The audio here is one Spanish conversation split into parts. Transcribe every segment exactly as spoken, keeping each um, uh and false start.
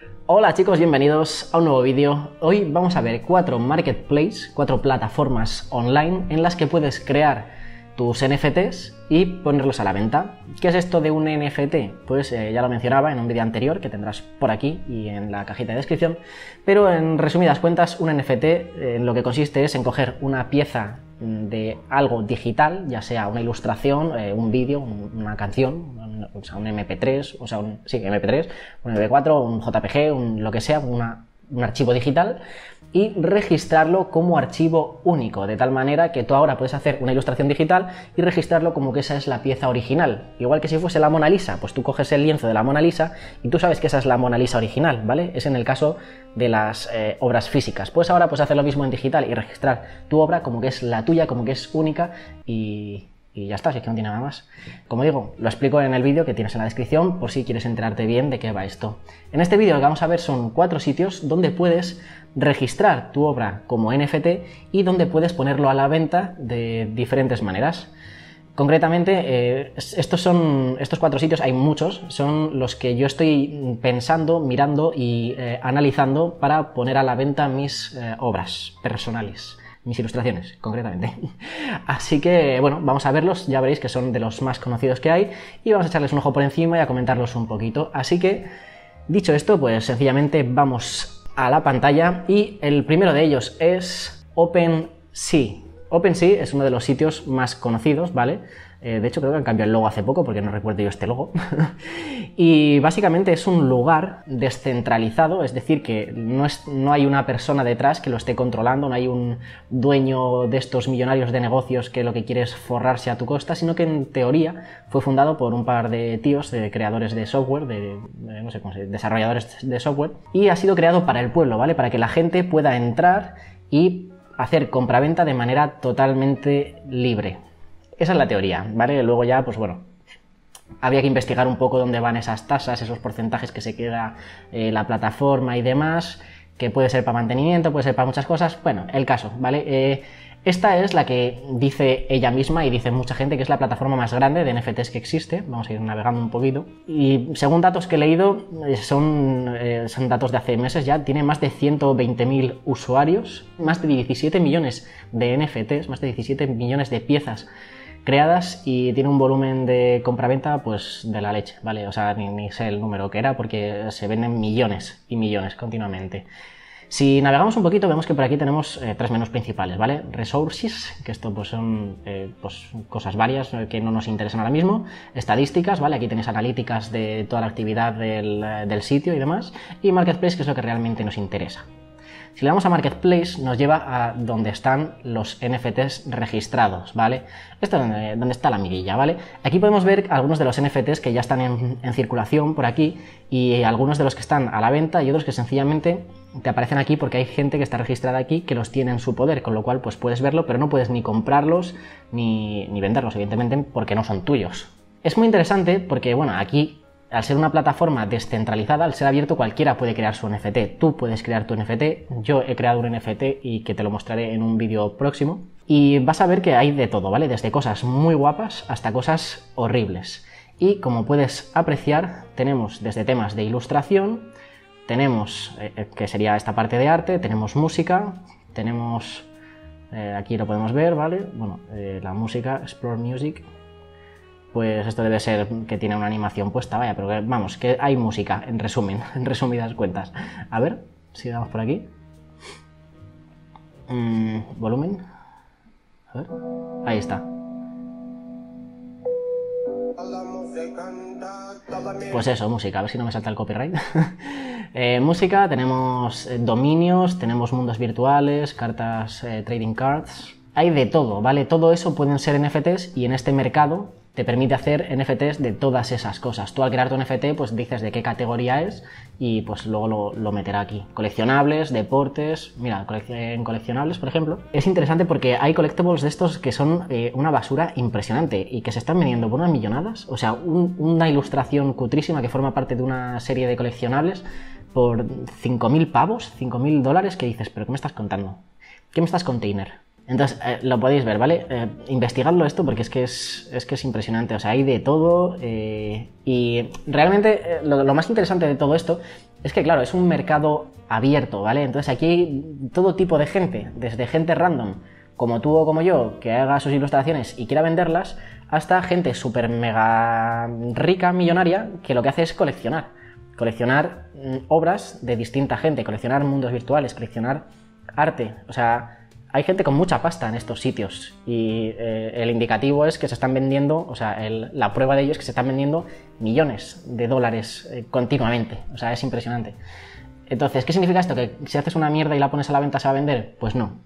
Hola chicos, bienvenidos a un nuevo vídeo. Hoy vamos a ver cuatro marketplaces, cuatro plataformas online en las que puedes crear tus N F Ts y ponerlos a la venta. ¿Qué es esto de un N F T? Pues eh, ya lo mencionaba en un vídeo anterior que tendrás por aquí y en la cajita de descripción, pero en resumidas cuentas un N F T eh, lo que consiste es en coger una pieza de algo digital, ya sea una ilustración, eh, un vídeo, un, una canción, un, o sea, un M P tres, o sea, un, sí, M P tres, un M P cuatro, un J P G, un, lo que sea, una, un archivo digital, y registrarlo como archivo único, de tal manera que tú ahora puedes hacer una ilustración digital y registrarlo como que esa es la pieza original. Igual que si fuese la Mona Lisa, pues tú coges el lienzo de la Mona Lisa y tú sabes que esa es la Mona Lisa original, ¿vale? Es en el caso de las eh, obras físicas. Pues ahora puedes hacer lo mismo en digital y registrar tu obra como que es la tuya, como que es única y... Y ya está, si es que no tiene nada más. Como digo, lo explico en el vídeo que tienes en la descripción por si quieres enterarte bien de qué va esto. En este vídeo lo que vamos a ver son cuatro sitios donde puedes registrar tu obra como N F T y donde puedes ponerlo a la venta de diferentes maneras. Concretamente, eh, estos, son, estos cuatro sitios, hay muchos, son los que yo estoy pensando, mirando y eh, analizando para poner a la venta mis eh, obras personales. Mis ilustraciones, concretamente. Así que, bueno, vamos a verlos, ya veréis que son de los más conocidos que hay y vamos a echarles un ojo por encima y a comentarlos un poquito. Así que, dicho esto, pues sencillamente vamos a la pantalla y el primero de ellos es OpenSea. OpenSea es uno de los sitios más conocidos, ¿vale? Eh, de hecho, creo que han cambiado el logo hace poco porque no recuerdo yo este logo. Y básicamente es un lugar descentralizado, es decir, que no, es, no hay una persona detrás que lo esté controlando, no hay un dueño de estos millonarios de negocios que lo que quiere es forrarse a tu costa, sino que en teoría fue fundado por un par de tíos, de creadores de software, de, de no sé cómo se dice, desarrolladores de software, y ha sido creado para el pueblo, ¿vale? Para que la gente pueda entrar y hacer compraventa de manera totalmente libre. Esa es la teoría, ¿vale? Luego ya, pues bueno, había que investigar un poco dónde van esas tasas, esos porcentajes que se queda eh, la plataforma y demás, que puede ser para mantenimiento, puede ser para muchas cosas. Bueno, el caso, ¿vale? Eh, esta es la que dice ella misma y dice mucha gente que es la plataforma más grande de N F Ts que existe. Vamos a ir navegando un poquito. Y según datos que he leído, son, eh, son datos de hace meses ya, tiene más de ciento veinte mil usuarios, más de diecisiete millones de N F Ts, más de diecisiete millones de piezas creadas y tiene un volumen de compraventa pues de la leche, ¿vale? O sea, ni, ni sé el número que era porque se venden millones y millones continuamente. Si navegamos un poquito vemos que por aquí tenemos eh, tres menús principales, ¿vale? Resources, que esto pues son eh, pues, cosas varias que no nos interesan ahora mismo. Estadísticas, ¿vale? Aquí tenéis analíticas de toda la actividad del, del sitio y demás. Y Marketplace, que es lo que realmente nos interesa. Si le damos a Marketplace nos lleva a donde están los N F Ts registrados, ¿vale? Esto es donde, donde está la mirilla, ¿vale? Aquí podemos ver algunos de los N F Ts que ya están en, en circulación por aquí y algunos de los que están a la venta y otros que sencillamente te aparecen aquí porque hay gente que está registrada aquí que los tiene en su poder, con lo cual pues puedes verlo, pero no puedes ni comprarlos ni, ni venderlos, evidentemente, porque no son tuyos. Es muy interesante porque, bueno, aquí al ser una plataforma descentralizada, al ser abierto, cualquiera puede crear su N F T. Tú puedes crear tu N F T, yo he creado un N F T y que te lo mostraré en un vídeo próximo. Y vas a ver que hay de todo, ¿vale? Desde cosas muy guapas hasta cosas horribles. Y como puedes apreciar, tenemos desde temas de ilustración, tenemos, eh, que sería esta parte de arte, tenemos música, tenemos, eh, aquí lo podemos ver, ¿vale? Bueno, eh, la música, Explore Music. Pues esto debe ser que tiene una animación puesta, vaya, pero que, vamos, que hay música, en resumen, en resumidas cuentas. A ver, si damos por aquí. Mm, volumen. A ver, ahí está. Pues eso, música, a ver si no me salta el copyright. eh, música, tenemos dominios, tenemos mundos virtuales, cartas, eh, trading cards. Hay de todo, ¿vale? Todo eso pueden ser N F Ts y en este mercado te permite hacer N F Ts de todas esas cosas. Tú al crear tu N F T pues dices de qué categoría es y pues luego lo, lo meterá aquí. Coleccionables, deportes, mira, en coleccionables por ejemplo. Es interesante porque hay collectibles de estos que son eh, una basura impresionante y que se están vendiendo por unas millonadas. O sea, un, una ilustración cutrísima que forma parte de una serie de coleccionables por cinco mil pavos, cinco mil dólares, que dices, ¿pero qué me estás contando? ¿Qué me estás container? Entonces, eh, lo podéis ver, ¿vale? Eh, investigadlo esto porque es que es, es que es impresionante, o sea, hay de todo eh, y realmente eh, lo, lo más interesante de todo esto es que, claro, es un mercado abierto, ¿vale? Entonces aquí hay todo tipo de gente, desde gente random, como tú o como yo, que haga sus ilustraciones y quiera venderlas, hasta gente súper mega rica, millonaria, que lo que hace es coleccionar. Coleccionar mm, obras de distinta gente, coleccionar mundos virtuales, coleccionar arte, o sea... Hay gente con mucha pasta en estos sitios y eh, el indicativo es que se están vendiendo, o sea, el, la prueba de ello es que se están vendiendo millones de dólares eh, continuamente, o sea, es impresionante. Entonces, ¿qué significa esto? ¿Que si haces una mierda y la pones a la venta se va a vender? Pues no.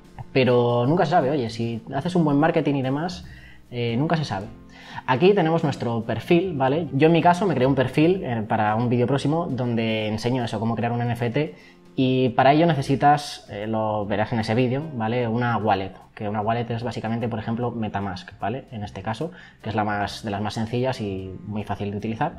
Pero nunca se sabe, oye, si haces un buen marketing y demás, eh, nunca se sabe. Aquí tenemos nuestro perfil, ¿vale? Yo en mi caso me creé un perfil eh, para un vídeo próximo donde enseño eso, cómo crear un N F T. Y para ello necesitas, eh, lo verás en ese vídeo, ¿vale? Una wallet, que una wallet es básicamente, por ejemplo, MetaMask, ¿vale? En este caso, que es la más, de las más sencillas y muy fácil de utilizar.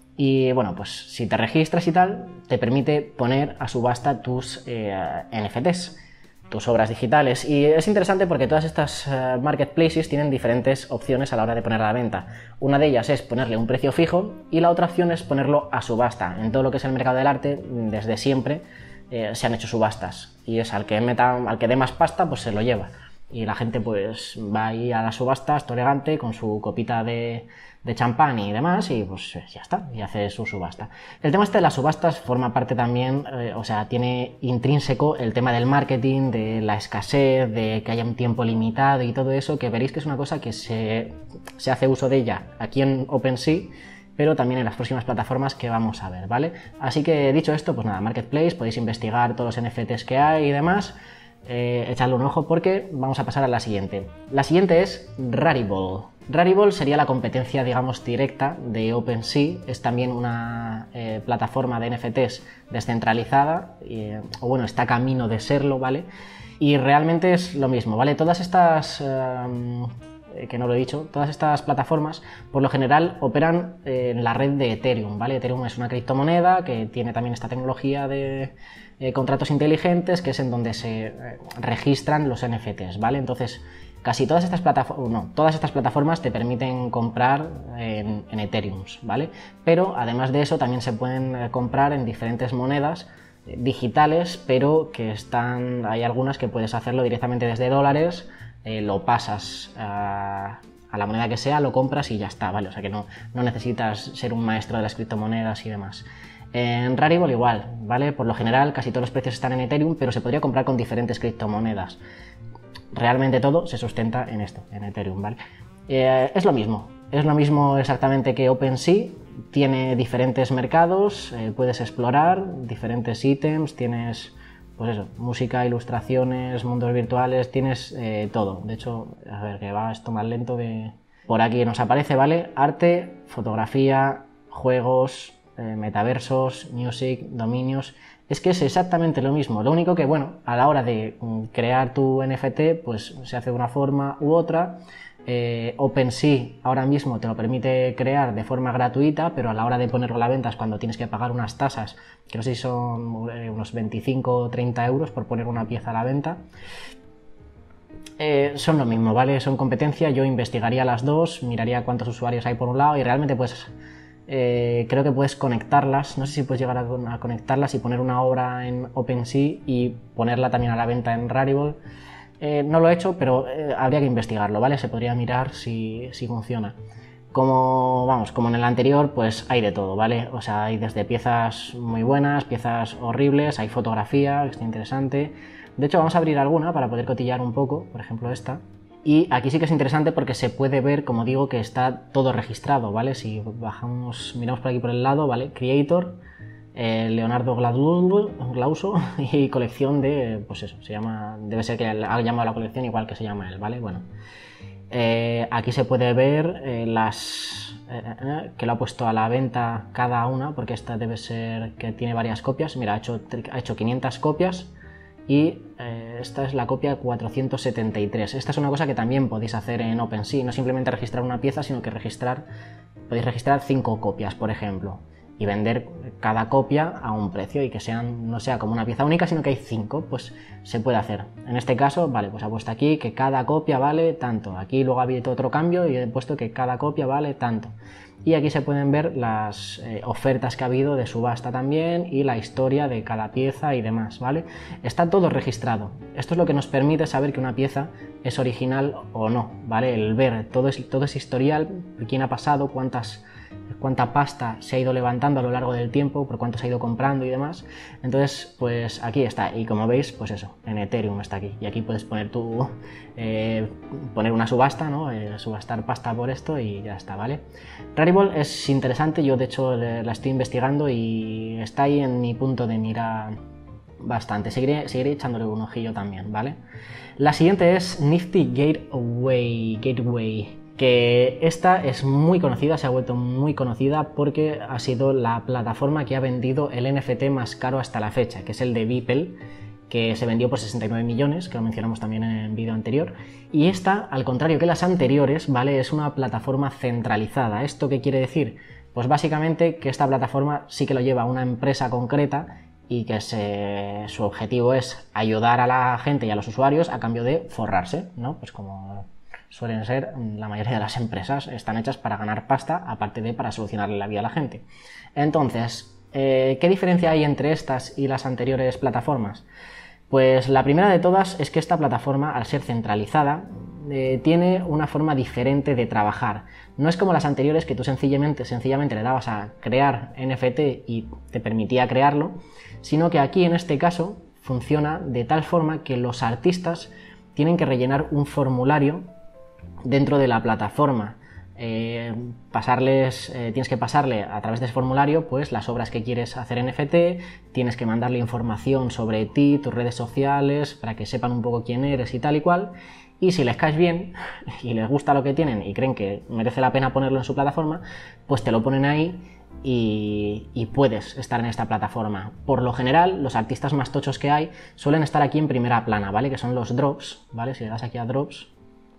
Y bueno, pues si te registras y tal, te permite poner a subasta tus eh, N F Ts, tus obras digitales. Y es interesante porque todas estas uh, marketplaces tienen diferentes opciones a la hora de poner a la venta. Una de ellas es ponerle un precio fijo y la otra opción es ponerlo a subasta. En todo lo que es el mercado del arte, desde siempre, Eh, se han hecho subastas y es al que meta, al que dé más pasta, pues se lo lleva y la gente pues va ahí a la subasta, esto elegante, con su copita de, de champán y demás y pues ya está, y hace su subasta. El tema este de las subastas forma parte también, eh, o sea, tiene intrínseco el tema del marketing, de la escasez, de que haya un tiempo limitado y todo eso, que veréis que es una cosa que se, se hace uso de ella aquí en OpenSea, pero también en las próximas plataformas que vamos a ver, ¿vale? Así que dicho esto, pues nada, Marketplace, podéis investigar todos los N F Ts que hay y demás, eh, echadle un ojo porque vamos a pasar a la siguiente. La siguiente es Rarible. Rarible sería la competencia, digamos, directa de OpenSea, es también una eh, plataforma de N F Ts descentralizada, eh, o bueno, está camino de serlo, ¿vale? Y realmente es lo mismo, ¿vale? Todas estas... Eh, que no lo he dicho, todas estas plataformas por lo general operan en la red de Ethereum, ¿vale? Ethereum es una criptomoneda que tiene también esta tecnología de eh, contratos inteligentes, que es en donde se eh, registran los N F Ts, ¿vale? Entonces, casi todas estas plataformas, no, todas estas plataformas te permiten comprar en, en Ethereum, ¿vale? Pero además de eso también se pueden eh, comprar en diferentes monedas eh, digitales, pero que están, hay algunas que puedes hacerlo directamente desde dólares. Eh, lo pasas a, a la moneda que sea, lo compras y ya está, ¿vale? O sea que no, no necesitas ser un maestro de las criptomonedas y demás. En Rarible igual, ¿vale? Por lo general casi todos los precios están en Ethereum, pero se podría comprar con diferentes criptomonedas. Realmente todo se sustenta en esto, en Ethereum, ¿vale? Eh, es lo mismo, es lo mismo exactamente que OpenSea, tiene diferentes mercados, eh, puedes explorar diferentes ítems, tienes... Pues eso, música, ilustraciones, mundos virtuales, tienes eh, todo. De hecho, a ver, que va esto más lento de... Por aquí nos aparece, ¿vale? Arte, fotografía, juegos, eh, metaversos, music, dominios... Es que es exactamente lo mismo. Lo único que, bueno, a la hora de crear tu N F T, pues se hace de una forma u otra. Eh, OpenSea ahora mismo te lo permite crear de forma gratuita, pero a la hora de ponerlo a la venta es cuando tienes que pagar unas tasas, que no sé si son eh, unos veinticinco o treinta euros por poner una pieza a la venta. Eh, son lo mismo, ¿vale? Son competencia, yo investigaría las dos, miraría cuántos usuarios hay por un lado y realmente pues eh, creo que puedes conectarlas, no sé si puedes llegar a, a conectarlas y poner una obra en OpenSea y ponerla también a la venta en Rarible. Eh, no lo he hecho, pero eh, habría que investigarlo, ¿vale? Se podría mirar si, si funciona. Como, vamos, como en el anterior, pues hay de todo, ¿vale? O sea, hay desde piezas muy buenas, piezas horribles, hay fotografía, que está interesante. De hecho, vamos a abrir alguna para poder cotillar un poco, por ejemplo esta. Y aquí sí que es interesante porque se puede ver, como digo, que está todo registrado, ¿vale? Si bajamos, miramos por aquí por el lado, ¿vale? Creator... Eh, Leonardo Glauso y colección de, pues eso, se llama, debe ser que ha llamado la colección igual que se llama él, ¿vale? Bueno, eh, aquí se puede ver eh, las eh, eh, que lo ha puesto a la venta cada una, porque esta debe ser que tiene varias copias. Mira, ha hecho, ha hecho quinientas copias y eh, esta es la copia cuatrocientos setenta y tres. Esta es una cosa que también podéis hacer en OpenSea, no simplemente registrar una pieza, sino que registrar, podéis registrar cinco copias, por ejemplo. y vender cada copia a un precio y que sean, no sea como una pieza única, sino que hay cinco, pues se puede hacer. En este caso, vale, pues ha puesto aquí que cada copia vale tanto. Aquí luego ha habido otro cambio y he puesto que cada copia vale tanto. Y aquí se pueden ver las eh, ofertas que ha habido de subasta también y la historia de cada pieza y demás, ¿vale? Está todo registrado. Esto es lo que nos permite saber que una pieza es original o no, ¿vale? El ver todo, es, todo ese historial, quién ha pasado, cuántas, cuánta pasta se ha ido levantando a lo largo del tiempo, por cuánto se ha ido comprando y demás. Entonces, pues aquí está. Y como veis, pues eso, en Ethereum está aquí. Y aquí puedes poner tu, eh, poner una subasta, ¿no? Eh, subastar pasta por esto y ya está, ¿vale? Rarible es interesante, yo de hecho la estoy investigando y está ahí en mi punto de mira bastante. Seguiré, seguiré echándole un ojillo también, ¿vale? La siguiente es Nifty Gateway, Gateway, que esta es muy conocida, se ha vuelto muy conocida porque ha sido la plataforma que ha vendido el N F T más caro hasta la fecha, que es el de Beeple, que se vendió por sesenta y nueve millones, que lo mencionamos también en el vídeo anterior. Y esta, al contrario que las anteriores, ¿vale? Es una plataforma centralizada. ¿Esto qué quiere decir? Pues básicamente que esta plataforma sí que lo lleva una empresa concreta y que se, su objetivo es ayudar a la gente y a los usuarios a cambio de forrarse, ¿no? Pues como suelen ser la mayoría de las empresas, están hechas para ganar pasta, aparte de para solucionarle la vida a la gente. Entonces, eh, ¿qué diferencia hay entre estas y las anteriores plataformas? Pues la primera de todas es que esta plataforma, al ser centralizada, eh, tiene una forma diferente de trabajar. No es como las anteriores que tú sencillamente, sencillamente le dabas a crear N F T y te permitía crearlo, sino que aquí en este caso funciona de tal forma que los artistas tienen que rellenar un formulario dentro de la plataforma. Eh, pasarles, eh, tienes que pasarle a través de ese formulario pues las obras que quieres hacer en N F T, tienes que mandarle información sobre ti, tus redes sociales, para que sepan un poco quién eres y tal y cual, y si les caes bien y les gusta lo que tienen y creen que merece la pena ponerlo en su plataforma, pues te lo ponen ahí y, y puedes estar en esta plataforma. Por lo general, los artistas más tochos que hay suelen estar aquí en primera plana, ¿vale? Que son los drops, ¿vale? Si le das aquí a drops,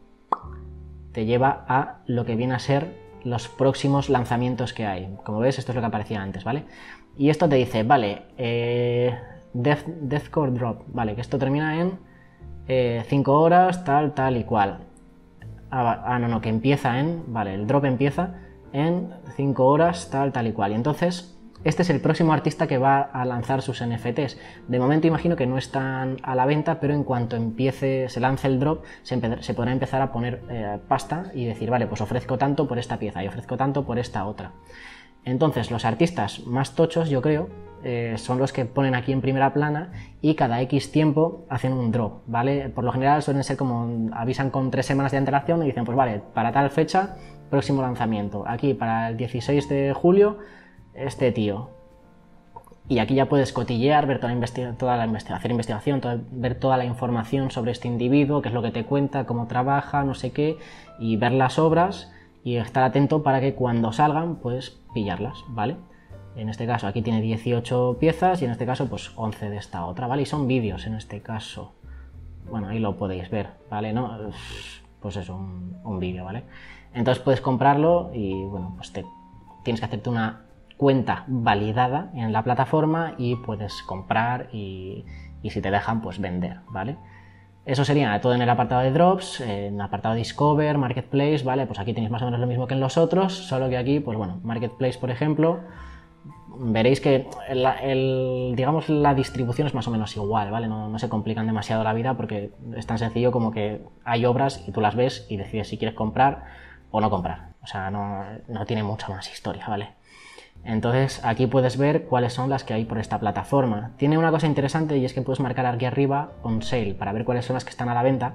te lleva a lo que viene a ser los próximos lanzamientos que hay. Como ves, esto es lo que aparecía antes, ¿vale? Y esto te dice, vale, eh, Death, Deathcore Drop, vale, que esto termina en cinco eh, horas, tal, tal y cual. Ah, ah, no, no, que empieza en, vale, el drop empieza en cinco horas, tal, tal y cual. Y entonces, este es el próximo artista que va a lanzar sus N F Ts. De momento imagino que no están a la venta, pero en cuanto empiece, se lance el drop, se, se podrá empezar a poner eh, pasta y decir, vale, pues ofrezco tanto por esta pieza y ofrezco tanto por esta otra. Entonces, los artistas más tochos, yo creo, eh, son los que ponen aquí en primera plana y cada X tiempo hacen un drop, ¿vale? Por lo general suelen ser como, avisan con tres semanas de antelación y dicen, pues vale, para tal fecha, próximo lanzamiento. Aquí, para el dieciséis de julio, este tío. Y aquí ya puedes cotillear, ver toda la, investiga toda la investigación, hacer investigación, toda, ver toda la información sobre este individuo, qué es lo que te cuenta, cómo trabaja, no sé qué, y ver las obras y estar atento para que cuando salgan, pues pillarlas, ¿vale? En este caso aquí tiene dieciocho piezas y en este caso pues once de esta otra, ¿vale? Y son vídeos en este caso. Bueno, ahí lo podéis ver, ¿vale? ¿No? Pues eso, un, un vídeo, ¿vale? Entonces puedes comprarlo y, bueno, pues te, tienes que hacerte una cuenta validada en la plataforma y puedes comprar y, y si te dejan, pues vender, ¿vale? Eso sería todo en el apartado de drops, en el apartado de Discover, Marketplace, ¿vale? Pues aquí tenéis más o menos lo mismo que en los otros, solo que aquí, pues bueno, Marketplace, por ejemplo, veréis que el, el, digamos, la distribución es más o menos igual, ¿vale? No, no se complican demasiado la vida porque es tan sencillo como que hay obras y tú las ves y decides si quieres comprar o no comprar. O sea, no, no tiene mucha más historia, ¿vale? Entonces aquí puedes ver cuáles son las que hay por esta plataforma. Tiene una cosa interesante y es que puedes marcar aquí arriba on sale para ver cuáles son las que están a la venta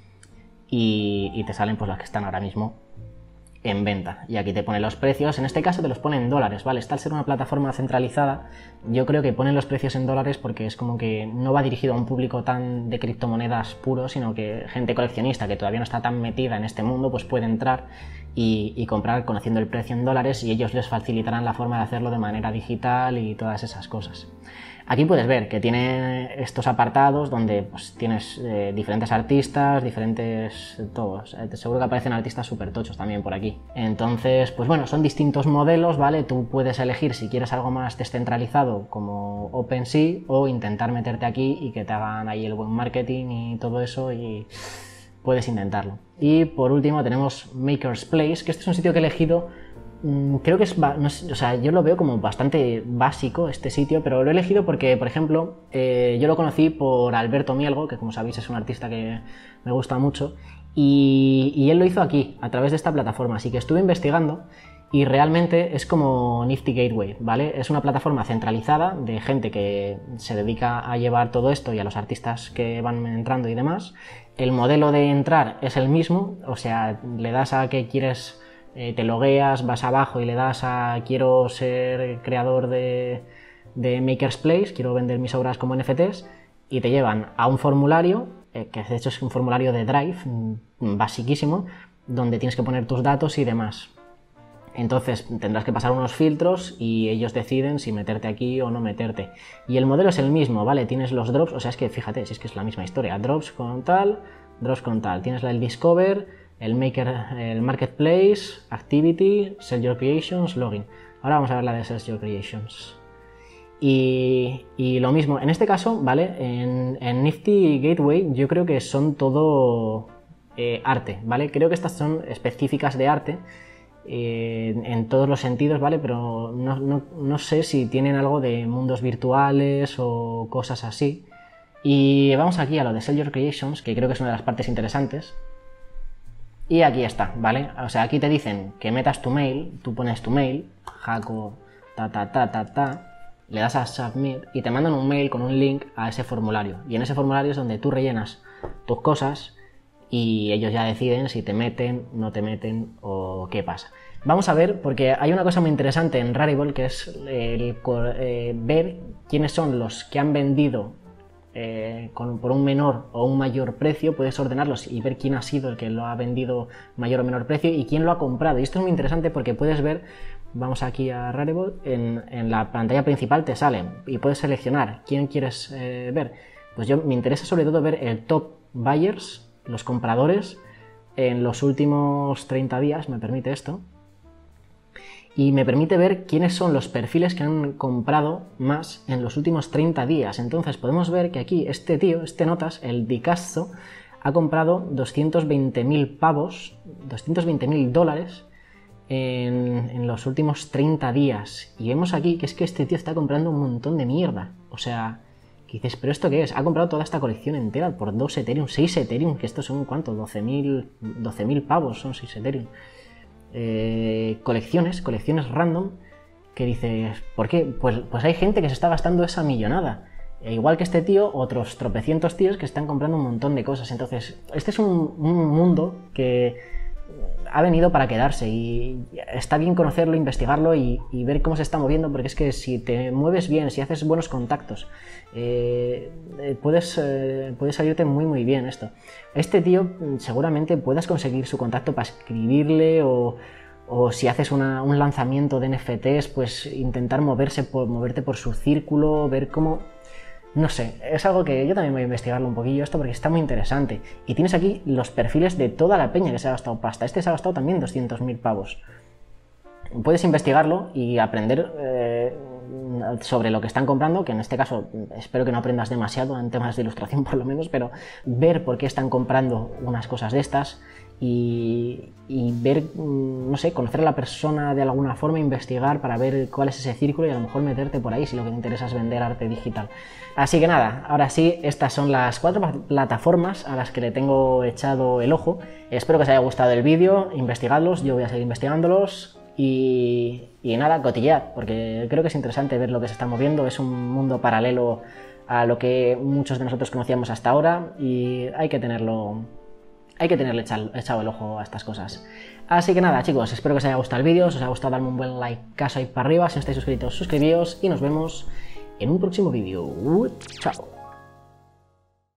y, y te salen pues las que están ahora mismo en venta. Y aquí te pone los precios, en este caso te los pone en dólares, ¿vale? Esta al ser una plataforma centralizada, yo creo que ponen los precios en dólares porque es como que no va dirigido a un público tan de criptomonedas puro, sino que gente coleccionista que todavía no está tan metida en este mundo, pues puede entrar y, y comprar conociendo el precio en dólares y ellos les facilitarán la forma de hacerlo de manera digital y todas esas cosas. Aquí puedes ver que tiene estos apartados donde pues, tienes eh, diferentes artistas, diferentes todos. Eh, seguro que aparecen artistas súper tochos también por aquí. aquí. Entonces, pues bueno, son distintos modelos, ¿vale? Tú puedes elegir si quieres algo más descentralizado como OpenSea o intentar meterte aquí y que te hagan ahí el buen marketing y todo eso y puedes intentarlo. Y por último tenemos Maker's Place, que este es un sitio que he elegido. Creo que es, no sé, o sea, yo lo veo como bastante básico este sitio, pero lo he elegido porque, por ejemplo, eh, yo lo conocí por Alberto Mielgo, que como sabéis es un artista que me gusta mucho, y, y él lo hizo aquí, a través de esta plataforma, así que estuve investigando y realmente es como Nifty Gateway, ¿vale? Es una plataforma centralizada de gente que se dedica a llevar todo esto y a los artistas que van entrando y demás. El modelo de entrar es el mismo, o sea, le das a que quieres... Eh, te logueas, vas abajo y le das a quiero ser creador de, de Maker's Place, quiero vender mis obras como N F Ts, y te llevan a un formulario, eh, que de hecho es un formulario de Drive, mm, basiquísimo, donde tienes que poner tus datos y demás. Entonces tendrás que pasar unos filtros y ellos deciden si meterte aquí o no meterte. Y el modelo es el mismo, ¿vale? Tienes los drops, o sea, es que fíjate, si es que es la misma historia, drops con tal, drops con tal. Tienes el Discover, el Maker, el Marketplace, Activity, Sell Your Creations, Login. Ahora vamos a ver la de Sell Your Creations. Y, y lo mismo, en este caso, ¿vale? En, en Nifty Gateway yo creo que son todo eh, arte, ¿vale? Creo que estas son específicas de arte eh, en todos los sentidos, ¿vale? Pero no, no, no sé si tienen algo de mundos virtuales o cosas así. Y vamos aquí a lo de Sell Your Creations, que creo que es una de las partes interesantes. Y aquí está, ¿vale? O sea, aquí te dicen que metas tu mail, tú pones tu mail, jaco, ta, ta, ta, ta, ta, le das a Submit y te mandan un mail con un link a ese formulario. Y en ese formulario es donde tú rellenas tus cosas y ellos ya deciden si te meten, no te meten o qué pasa. Vamos a ver, porque hay una cosa muy interesante en Rarible, que es el, eh, ver quiénes son los que han vendido Eh, con, por un menor o un mayor precio. Puedes ordenarlos y ver quién ha sido el que lo ha vendido mayor o menor precio y quién lo ha comprado. Y esto es muy interesante porque puedes ver, vamos aquí a Rarible, en, en la pantalla principal te sale y puedes seleccionar quién quieres eh, ver. Pues yo me interesa sobre todo ver el top buyers, los compradores en los últimos treinta días, me permite esto. Y me permite ver quiénes son los perfiles que han comprado más en los últimos treinta días. Entonces podemos ver que aquí este tío, este Notas, el Dicasto, ha comprado doscientos veinte mil pavos, doscientos veinte mil dólares en, en los últimos treinta días. Y vemos aquí que es que este tío está comprando un montón de mierda. O sea, que dices, ¿pero esto qué es? Ha comprado toda esta colección entera por dos Ethereum, seis Ethereum, que estos son, ¿cuánto? doce mil pavos son seis Ethereum. Eh, colecciones, colecciones random, que dices, ¿por qué? Pues, pues hay gente que se está gastando esa millonada. E igual que este tío, otros tropecientos tíos que están comprando un montón de cosas. Entonces, este es un, un mundo que ha venido para quedarse y está bien conocerlo, investigarlo y, y ver cómo se está moviendo, porque es que si te mueves bien, si haces buenos contactos, eh, puedes, eh, puede salirte muy muy bien esto. Este tío seguramente puedas conseguir su contacto para escribirle o, o si haces una, un lanzamiento de N F Ts, pues intentar moverse por, moverte por su círculo, ver cómo... No sé, es algo que yo también voy a investigarlo un poquillo esto porque está muy interesante. Y tienes aquí los perfiles de toda la peña que se ha gastado pasta. Este se ha gastado también doscientos mil pavos. Puedes investigarlo y aprender eh, sobre lo que están comprando, que en este caso espero que no aprendas demasiado en temas de ilustración por lo menos, pero ver por qué están comprando unas cosas de estas y, y ver, no sé, conocer a la persona de alguna forma, investigar para ver cuál es ese círculo y a lo mejor meterte por ahí si lo que te interesa es vender arte digital. Así que nada, ahora sí, estas son las cuatro plataformas a las que le tengo echado el ojo. Espero que os haya gustado el vídeo, investigadlos, yo voy a seguir investigándolos. Y, y nada, cotillead, porque creo que es interesante ver lo que se está moviendo, es un mundo paralelo a lo que muchos de nosotros conocíamos hasta ahora y hay que tenerlo, hay que tenerle echado, echado el ojo a estas cosas. Así que nada, chicos, espero que os haya gustado el vídeo, si os ha gustado darme un buen like, caso ahí para arriba, si no estáis suscritos, suscribíos y nos vemos en un próximo vídeo. Chao.